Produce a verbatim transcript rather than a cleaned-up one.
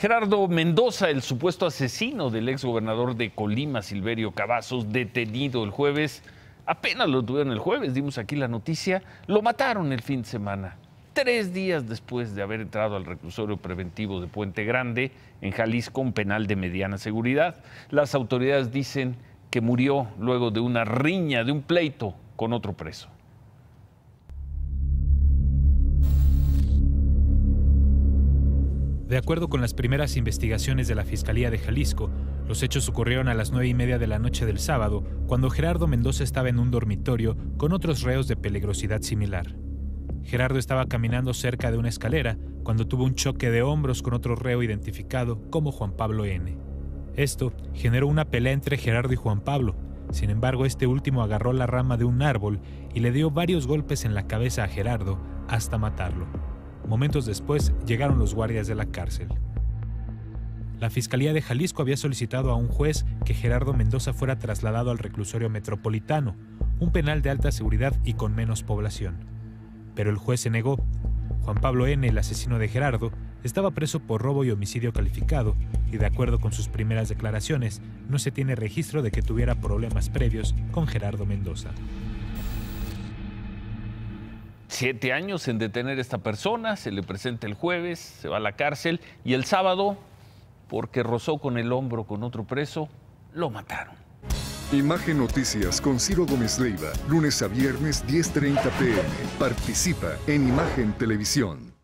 Gerardo Mendoza, el supuesto asesino del exgobernador de Colima, Silverio Cavazos, detenido el jueves, apenas lo tuvieron el jueves, dimos aquí la noticia, lo mataron el fin de semana. Tres días después de haber entrado al reclusorio preventivo de Puente Grande, en Jalisco, un penal de mediana seguridad. Las autoridades dicen que murió luego de una riña, de un pleito con otro preso. De acuerdo con las primeras investigaciones de la Fiscalía de Jalisco, los hechos ocurrieron a las nueve y media de la noche del sábado, cuando Gerardo Mendoza estaba en un dormitorio con otros reos de peligrosidad similar. Gerardo estaba caminando cerca de una escalera cuando tuvo un choque de hombros con otro reo identificado como Juan Pablo N. Esto generó una pelea entre Gerardo y Juan Pablo. Sin embargo, este último agarró la rama de un árbol y le dio varios golpes en la cabeza a Gerardo hasta matarlo. Momentos después llegaron los guardias de la cárcel. La Fiscalía de Jalisco había solicitado a un juez que Gerardo Mendoza fuera trasladado al reclusorio metropolitano, un penal de alta seguridad y con menos población. Pero el juez se negó. Juan Pablo N., el asesino de Gerardo, estaba preso por robo y homicidio calificado y, de acuerdo con sus primeras declaraciones, no se tiene registro de que tuviera problemas previos con Gerardo Mendoza. Siete años en detener a esta persona, se le presenta el jueves, se va a la cárcel y el sábado, porque rozó con el hombro con otro preso, lo mataron. Imagen Noticias con Ciro Gómez Leiva, lunes a viernes diez treinta p m Participa en Imagen Televisión.